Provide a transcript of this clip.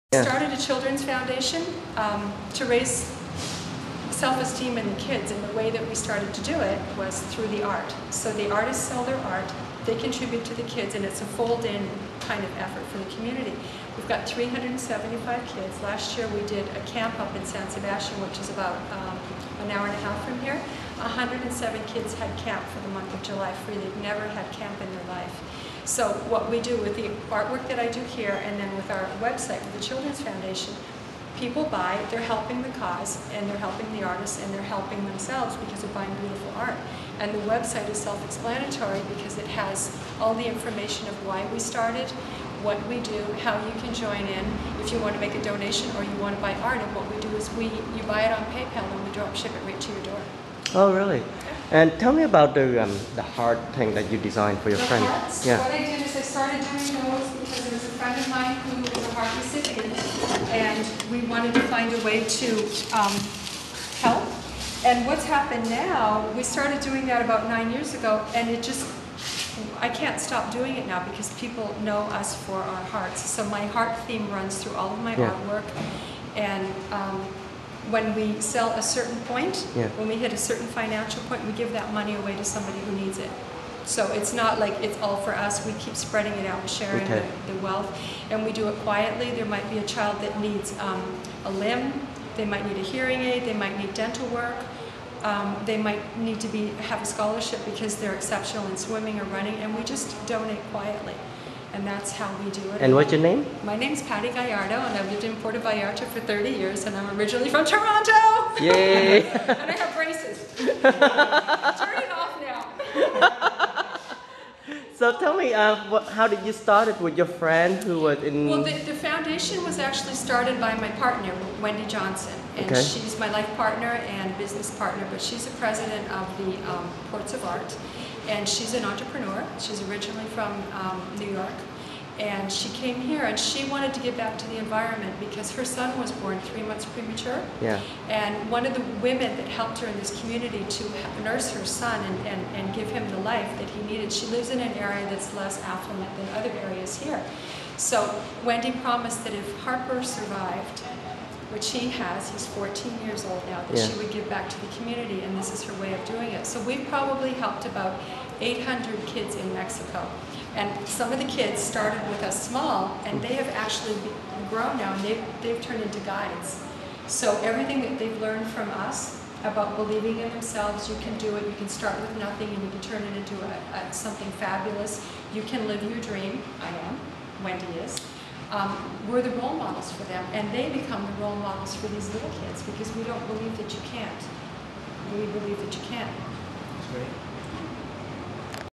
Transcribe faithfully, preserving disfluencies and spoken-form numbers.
Yeah. Started a children's foundation um, to raise self-esteem in the kids, and the way that we started to do it was through the art. So the artists sell their art, they contribute to the kids, and it's a fold-in kind of effort for the community. We've got three hundred seventy-five kids. Last year we did a camp up in San Sebastian, which is about um, an hour and a half from here. one hundred seven kids had camp for the month of July free. They've never had camp in their life. So what we do with the artwork that I do here, and then with our website, with the Children's Foundation, people buy, they're helping the cause, and they're helping the artists, and they're helping themselves because they're buying beautiful art. And the website is self-explanatory because it has all the information of why we started, what we do, how you can join in if you want to make a donation or you want to buy art. And what we do is we, you buy it on PayPal and we drop ship it right to your door. Oh, really? And tell me about the um, the heart thing that you designed for your the friend. Hearts, Yeah. What I did is I started doing those because there was a friend of mine who was a heart recipient, and we wanted to find a way to um, help. And what's happened now, we started doing that about nine years ago, and it just, I can't stop doing it now because people know us for our hearts. So my heart theme runs through all of my Yeah. artwork, and um, when we sell a certain point, Yeah. when we hit a certain financial point, we give that money away to somebody who needs it. So it's not like it's all for us. We keep spreading it out and sharing Okay. the, the wealth. And we do it quietly. There might be a child that needs um, a limb. They might need a hearing aid. They might need dental work. Um, they might need to be have a scholarship because they're exceptional in swimming or running. And we just donate quietly. And that's how we do it. And what's your name? My name's Patty Gallardo, and I've lived in Puerto Vallarta for thirty years, and I'm originally from Toronto! Yay! And I have braces. Turn it off now. So tell me, uh, what, how did you start it with your friend who was in... Well, the, the foundation was actually started by my partner, Wendy Johnson. And Okay. she's my life partner and business partner, but she's the president of the um, Ports of Art. And she's an entrepreneur. She's originally from um, New York. And she came here and she wanted to give back to the environment because her son was born three months premature. Yeah. And one of the women that helped her in this community to nurse her son and, and, and give him the life that he needed, she lives in an area that's less affluent than other areas here. So Wendy promised that if Harper survived, which he has, he's fourteen years old now, that Yeah. she would give back to the community, and this is her way of doing it. So we've probably helped about eight hundred kids in Mexico. And some of the kids started with us small, and they have actually grown now, and they've, they've turned into guides. So everything that they've learned from us about believing in themselves, you can do it, you can start with nothing, and you can turn it into a, a, something fabulous. You can live your dream. I am. Wendy is. Um, we're the role models for them, and they become the role models for these little kids because we don't believe that you can't. We believe that you can.